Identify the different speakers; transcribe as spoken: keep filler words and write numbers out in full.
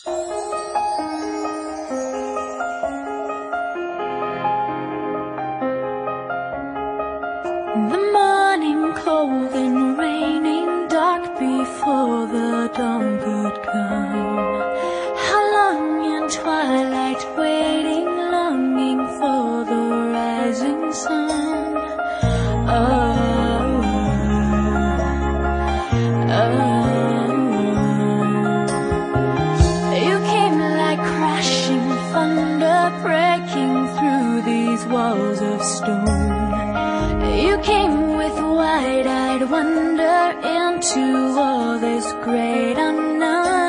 Speaker 1: The morning cold and raining, dark before the dawn could come. How long in twilight waiting, longing for the rising sun. Oh, oh, you came like crashing thunder, breaking through these walls of stone. You came with wide-eyed wonder into all this great unknown.